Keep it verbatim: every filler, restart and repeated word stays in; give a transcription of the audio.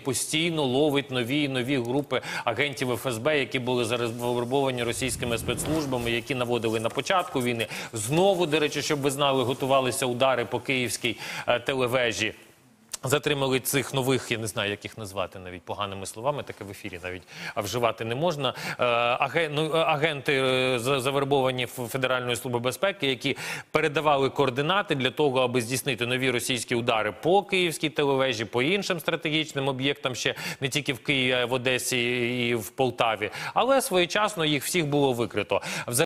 постійно ловить нові і нові групи агентів еф ес бе, які були завербовані російськими спецслужбами, які наводили на початку війни. Знову, до речі, щоб ви знали, готувалися удари по київській е, телевежі. Затримали цих нових, я не знаю, як їх назвати навіть поганими словами, таке в ефірі навіть вживати не можна. Агенти завербовані Федеральної служби безпеки, які передавали координати для того, аби здійснити нові російські удари по київській телевежі, по іншим стратегічним об'єктам, ще не тільки в Києві, а й в Одесі і в Полтаві. Але своєчасно їх всіх було викрито.